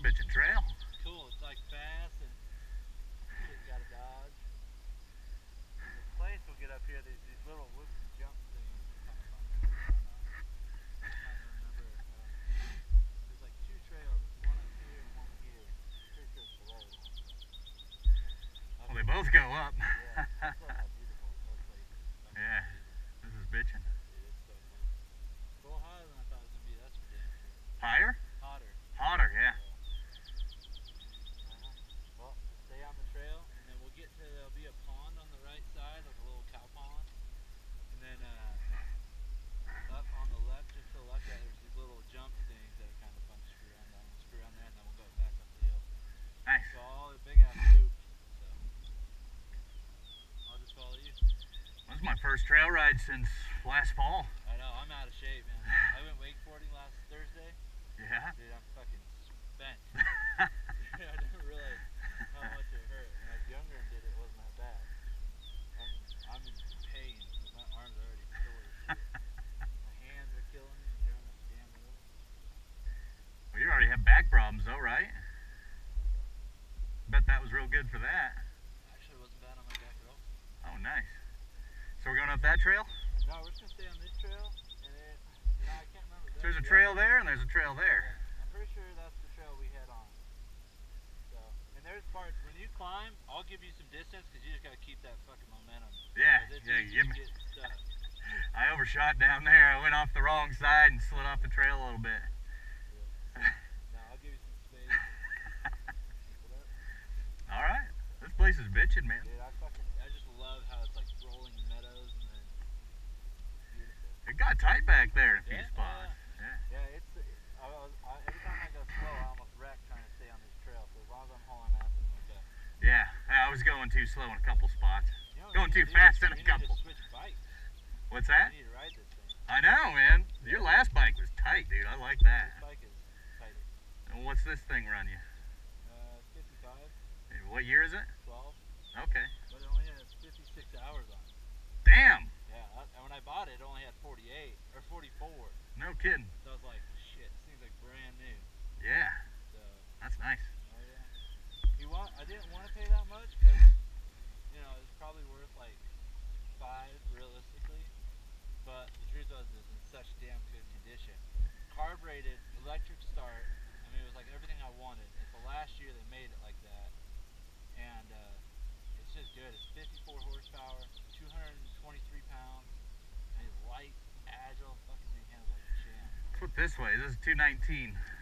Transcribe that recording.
bitchin' trail. It's cool. It's like fast and shit you gotta dodge. And this place we'll get up here, these little whoops and jump things. Kind of fun to go around on. I'm trying to remember. There's like two trails. There's one up here and one here. I'm pretty sure it's below one. Well, they both go up. Yeah, that's how beautiful this place is. Yeah, this is bitchin'. It is so fun. It's a little higher than I thought it was gonna be. That's for damn sure. Higher? Hotter. Hotter, yeah. Well, we'll stay on the trail, and then we'll get to, there'll be a pond on the right side, like a little cow pond. And then up on the left, just to the left, there's these little jump things that are kind of fun to screw around on. We'll screw around there, and then we'll go back up the hill. Nice. So all a big ass loop. So I'll just follow you. This is my first trail ride since last fall. I know, I'm out of shape, man. I went wakeboarding last Thursday. Yeah? Dude, I'm fucking spent. I didn't realize how much it hurt. When I was younger and did it, wasn't that bad. I'm in pain because my arms are already sore as shit. My hands are killing me from doing that damn rope. Well, you already have back problems though, right? Bet that was real good for that. Actually, it wasn't bad on my back at all. Oh, nice. So we're going up that trail? No, we're just going to stay on this trail, and then, I can't remember. So there's a trail there and there's a trail there. Yeah, I'm pretty sure that's the trail we head on. So, and there's parts, when you climb, I'll give you some distance, because you just got to keep that fucking momentum. Yeah, yeah, give me. Get stuck. I overshot down there. I went off the wrong side and slid off the trail a little bit. Yeah. No, I'll give you some space. Keep it up. All right. This place is bitchin', man. Dude, I just love how it's like rolling meadows and then beautiful. It got tight back there in a few Yeah, spots. Yeah, it's every time I go slow, I almost wreck trying to stay on this trail. So as long as I'm hauling ass, I'm okay. Yeah, I was going too slow in a couple spots. You know, Going too fast in a couple. You need to switch bikes. What's that? You need to ride this thing. I know, man. Your last bike was tight, dude. I like that. This bike is tighter. And what's this thing run you? 55. What year is it? 12. Okay. But it only has 56 hours on it. Damn. Yeah, and when I bought it, it only had 48 or 44. No kidding. So I was like, shit, this thing's like brand new. Yeah. So. That's nice. Oh yeah. I didn't want to pay that much because, you know, it's probably worth like $5 realistically. But the truth was, it's in such damn good condition. Carbureted, electric start. I mean, it was like everything I wanted. It's the last year they made it like that, and it's just good. It's 54 horsepower, 223 pounds, and it's light, agile. Fucking thing handles like a champ. Let's put it this way. This is 219.